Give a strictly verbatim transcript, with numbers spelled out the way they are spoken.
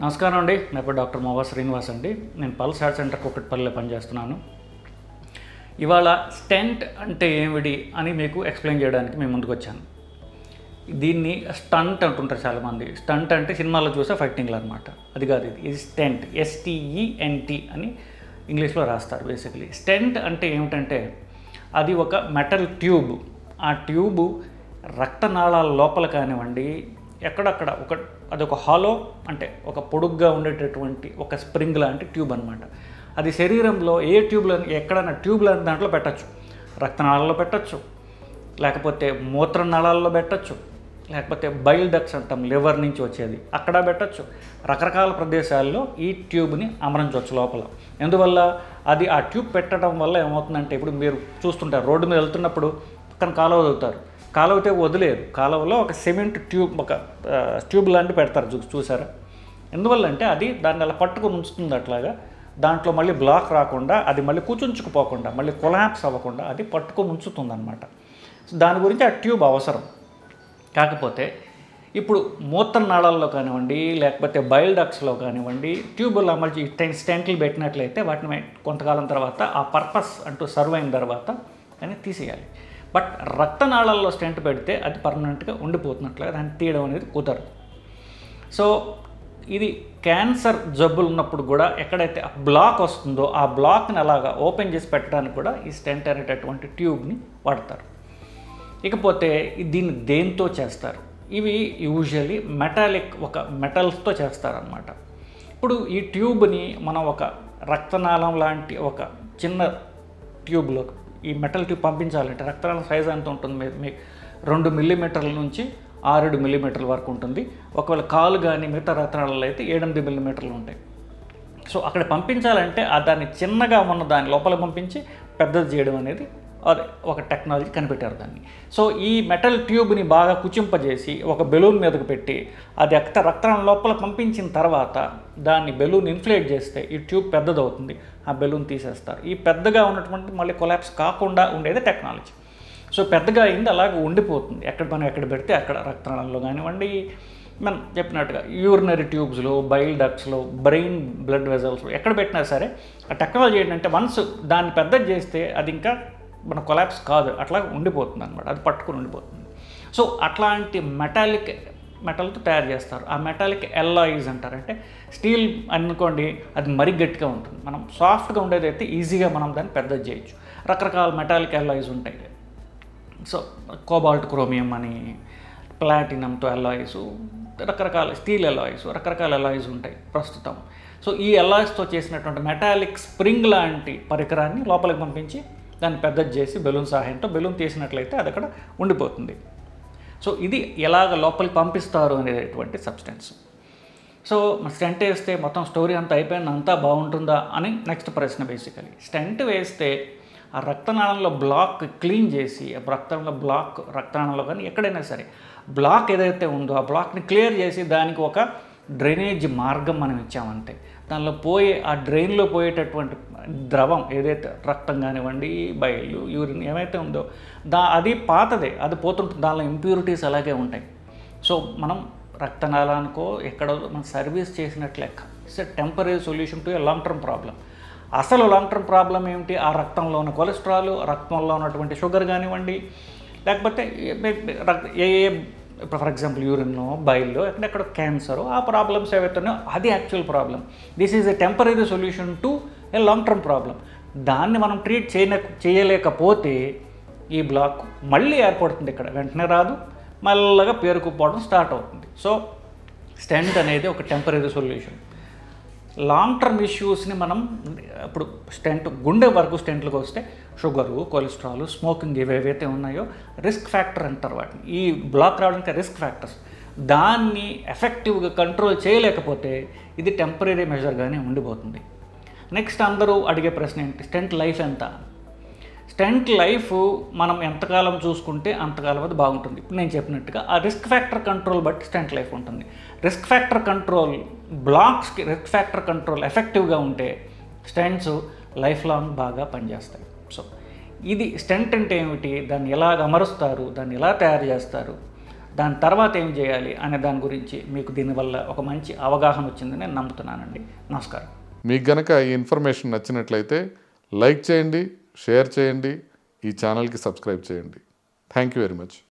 నమస్కారం అండి. నా పేరు డాక్టర్ మువ్వా శ్రీనివాస్ అండి. నేను పల్స్ హార్ట్ సెంటర్ కుకట్పల్లిలో పనిచేస్తున్నాను. ఇవాళ స్టెంట్ అంటే ఏమిటి అని మీకు ఎక్స్ప్లెయిన్ చేయడానికి మేము ముందుకు వచ్చాను. దీన్ని స్టంట్ అంటుంటారు చాలామంది. స్టంట్ అంటే సినిమాలో చూసే ఫైటింగ్లు అనమాట. అది కాదు, ఇది ఇది స్టెంట్, ఎస్టీఈఎన్టీ అని ఇంగ్లీష్లో రాస్తారు. బేసికలీ స్టెంట్ అంటే ఏమిటంటే అది ఒక మెటల్ ట్యూబ్. ఆ ట్యూబు రక్తనాళాల లోపల కానివ్వండి, ఎక్కడక్కడ ఒక అదొక హాలో అంటే ఒక పొడుగ్గా ఉండేటటువంటి ఒక స్ప్రింగ్ లాంటి ట్యూబ్ అనమాట. అది శరీరంలో ఏ ట్యూబ్లో ఎక్కడైనా ట్యూబ్ లాంటి దాంట్లో పెట్టచ్చు. రక్తనాళాల్లో పెట్టచ్చు, లేకపోతే మూత్రనాళాల్లో పెట్టచ్చు, లేకపోతే బైల్ డక్ట్స్ అంటాం, లివర్ నుంచి వచ్చేది, అక్కడ పెట్టచ్చు. రకరకాల ప్రదేశాల్లో ఈ ట్యూబ్ని అమరించవచ్చు లోపల. ఎందువల్ల అది ఆ ట్యూబ్ పెట్టడం వల్ల ఏమవుతుందంటే, ఇప్పుడు మీరు చూస్తుంటారు రోడ్డు మీద వెళ్తున్నప్పుడు పక్కన కాలువ వదులుతారు. కాలువతే వదిలేరు, కాలువలో ఒక సిమెంట్ ట్యూబ్, ఒక ట్యూబ్ లాంటి పెడతారు, చూ చూసారా ఎందువల్ల అంటే అది దాన్ని అలా పట్టుకుని ఉంచుతుంది. అట్లాగా దాంట్లో మళ్ళీ బ్లాక్ రాకుండా, అది మళ్ళీ కూర్చుంచుకుపోకుండా, మళ్ళీ కొలాప్స్ అవ్వకుండా అది పట్టుకొని ఉంచుతుంది అనమాట. దాని గురించి ఆ ట్యూబ్ అవసరం. కాకపోతే ఇప్పుడు మూత్రనాళాల్లో కానివ్వండి, లేకపోతే బైల్ డక్ట్స్లో కానివ్వండి, ట్యూబులు అమర్చి స్టెంట్లు పెట్టినట్లయితే వాటిని కొంతకాలం తర్వాత ఆ పర్పస్ అంటూ సర్వ్ అయిన తర్వాత దాన్ని తీసేయాలి. బట్ రక్తనాళాల్లో స్టెంట్ పెడితే అది పర్మనెంట్గా ఉండిపోతున్నట్లుగా దాన్ని తీయడం అనేది కుదరదు. సో ఇది క్యాన్సర్ జబ్బులు ఉన్నప్పుడు కూడా ఎక్కడైతే ఆ బ్లాక్ వస్తుందో ఆ బ్లాక్ని అలాగా ఓపెన్ చేసి పెట్టడానికి కూడా ఈ స్టెంట్ అనేటటువంటి ట్యూబ్ని వాడతారు. ఇకపోతే దీన్ని దేంతో చేస్తారు? ఇవి యూజువల్లీ మెటాలిక్, ఒక మెటల్స్తో చేస్తారనమాట. ఇప్పుడు ఈ ట్యూబ్ని మనం ఒక రక్తనాళం లాంటి ఒక చిన్న ట్యూబ్లో ఈ మెటల్ ట్యూబ్ పంపించాలంటే రక్తనాళం సైజ్ ఎంత ఉంటుంది? మీకు రెండు మిల్లీమీటర్ల నుంచి ఆరేడు మిల్లీమీటర్ల వరకు ఉంటుంది. ఒకవేళ కాలు కానీ మిగతా రక్తనాళాలు అయితే ఏడెనిమిది మిల్లీమీటర్లు ఉంటాయి. సో అక్కడ పంపించాలంటే ఆ దాన్ని చిన్నగా ఉన్న దాని లోపల పంపించి పెద్దది చేయడం అనేది అదే ఒక టెక్నాలజీ కనిపెట్టారు దాన్ని. సో ఈ మెటల్ ట్యూబ్ని బాగా కుచింపజేసి ఒక బెలూన్ మీదకు పెట్టి అది రక్త రక్తనాళం లోపల పంపించిన తర్వాత దాన్ని బెలూన్ ఇన్ఫ్లేట్ చేస్తే ఈ ట్యూబ్ పెద్దదవుతుంది. ఆ బెలూన్ తీసేస్తారు. ఈ పెద్దగా ఉన్నటువంటి మళ్ళీ కొలాప్స్ కాకుండా ఉండేది టెక్నాలజీ. సో పెద్దగా అయింది, అలాగే ఉండిపోతుంది. ఎక్కడ మనం ఎక్కడ పెడితే అక్కడ రక్తనాళంలో కానివ్వండి, మనం చెప్పినట్టుగా యూరినరీ ట్యూబ్స్లో, బైల్ డక్ట్స్లో, బ్రెయిన్ బ్లడ్ వెజల్స్లో ఎక్కడ పెట్టినా సరే ఆ టెక్నాలజీ ఏంటంటే వన్స్ దాన్ని పెద్దది చేస్తే అది ఇంకా మన కొలాప్స్ కాదు, అట్లా ఉండిపోతుంది అనమాట. అది పట్టుకుని ఉండిపోతుంది. సో అట్లాంటి మెటాలిక్ మెటల్తో తయారు చేస్తారు. ఆ మెటాలిక్ ఎల్లాయిస్ అంటారు. అంటే స్టీల్ అనుకోండి, అది మరీ గట్టిగా ఉంటుంది. మనం సాఫ్ట్గా ఉండేది అయితే ఈజీగా మనం దాన్ని పెద్దది చేయొచ్చు. రకరకాల మెటాలిక్ ఎల్లాయిస్ ఉంటాయి. సో కోబాల్ట్ క్రోమియం అని, ప్లాటినంతో ఎల్లాయిస్, రకరకాల స్టీల్ ఎల్లాయిస్, రకరకాల ఎల్లాయిస్ ఉంటాయి ప్రస్తుతం. సో ఈ ఎల్లాయిస్తో చేసినటువంటి మెటాలిక్ స్ప్రింగ్ లాంటి పరికరాన్ని లోపలికి పంపించి దాన్ని పెద్దది చేసి బెలూన్ సహాయంతో బెలూన్ తీసినట్లయితే అది అక్కడ ఉండిపోతుంది. సో ఇది ఎలాగ లోపలికి పంపిస్తారు అనేటువంటి సబ్స్టెన్స్. సో స్టెంట్ వేస్తే మొత్తం స్టోరీ అంతా అయిపోయింది, అంతా బాగుంటుందా అని నెక్స్ట్ ప్రశ్న. బేసికలీ స్టెంట్ వేస్తే ఆ రక్తనాళంలో బ్లాక్ క్లీన్ చేసి, ఆ రక్తంలో బ్లాక్ రక్తనాళంలో కానీ ఎక్కడైనా సరే బ్లాక్ ఏదైతే ఉందో ఆ బ్లాక్ని క్లియర్ చేసి దానికి ఒక డ్రైనేజ్ మార్గం మనం ఇచ్చామంటే దానిలో పోయే ఆ డ్రైన్లో పోయేటటువంటి ద్రవం ఏదైతే రక్తం కానివ్వండి, బయలు, యూరిన్ ఏమైతే ఉందో దా అది పాతదే, అది పోతుంటుంది. దానిలో ఇంప్యూరిటీస్ అలాగే ఉంటాయి. సో మనం రక్తనాళానికో ఎక్కడో మనం సర్వీస్ చేసినట్లు లెక్క. It's a temporary solution to a long term problem. అసలు లాంగ్ టర్మ్ ప్రాబ్లం ఏమిటి? ఆ రక్తంలో ఉన్న కొలెస్ట్రాల్, రక్తంలో ఉన్నటువంటి షుగర్ కానివ్వండి, లేకపోతే ఏ ఏ ఇప్పుడు ఫర్ ఎగ్జాంపుల్ యూరిన్లో, బైల్లో ఎక్కడెక్కడ క్యాన్సర్, ఆ ప్రాబ్లమ్స్ ఏవైతున్నాయో అది actual problem. This is a temporary solution to a long term problem. దాన్ని మనం ట్రీట్ చేయలే చేయలేకపోతే ఈ బ్లాక్ మళ్ళీ ఏర్పడుతుంది. ఇక్కడ వెంటనే రాదు, మళ్ళగా పేరుకుపోవడం స్టార్ట్ అవుతుంది. సో స్టెంట్ అనేది ఒక టెంపరీ సొల్యూషన్. లాంగ్ టర్మ్ ఇష్యూస్ని మనం ఇప్పుడు స్టెంట్ గుండె వరకు స్టెంట్లకు వస్తే షుగరు, కొలెస్ట్రాల్, స్మోకింగ్ ఏవేవైతే ఉన్నాయో రిస్క్ ఫ్యాక్టర్ అంటారు వాటిని. ఈ బ్లాక్ రావడానికి రిస్క్ ఫ్యాక్టర్స్. దాన్ని ఎఫెక్టివ్గా కంట్రోల్ చేయలేకపోతే ఇది టెంపరీ మెజర్గానే ఉండిపోతుంది. నెక్స్ట్ అందరూ అడిగే ప్రశ్న ఏంటి? స్టెంట్ లైఫ్ ఎంత? స్టెంట్ లైఫ్ మనం ఎంతకాలం చూసుకుంటే అంతకాలం అది బాగుంటుంది. ఇప్పుడు నేను చెప్పినట్టుగా ఆ రిస్క్ ఫ్యాక్టర్ కంట్రోల్ బట్టి స్టెంట్ లైఫ్ ఉంటుంది. రిస్క్ ఫ్యాక్టర్ కంట్రోల్, బ్లాక్స్కి రిస్క్ ఫ్యాక్టర్ కంట్రోల్ ఎఫెక్టివ్గా ఉంటే స్టెంట్స్ లైఫ్ లాంగ్ బాగా పనిచేస్తాయి. సో ఇది స్టెంట్ అంటే ఏమిటి, దాన్ని ఎలా అమరుస్తారు, దాన్ని ఎలా తయారు చేస్తారు, దాని తర్వాత ఏం చేయాలి అనే దాని గురించి మీకు దీనివల్ల ఒక మంచి అవగాహన వచ్చిందని నేను నమ్ముతున్నానండి. నమస్కారం. మీకు గనక ఈ ఇన్ఫర్మేషన్ నచ్చినట్లయితే లైక్ చేయండి, షేర్ చేయండి, ఈ ఛానల్కి సబ్స్క్రైబ్ చేయండి. Thank you very much.